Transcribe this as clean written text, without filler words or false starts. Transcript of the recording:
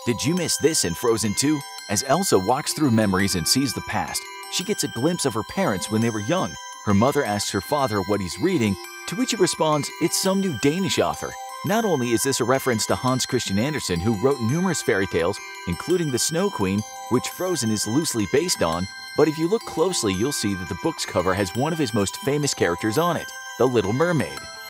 Did you miss this in Frozen 2? As Elsa walks through memories and sees the past, she gets a glimpse of her parents when they were young. Her mother asks her father what he's reading, to which he responds, it's some new Danish author. Not only is this a reference to Hans Christian Andersen, who wrote numerous fairy tales, including The Snow Queen, which Frozen is loosely based on, but if you look closely, you'll see that the book's cover has one of his most famous characters on it, the Little Mermaid.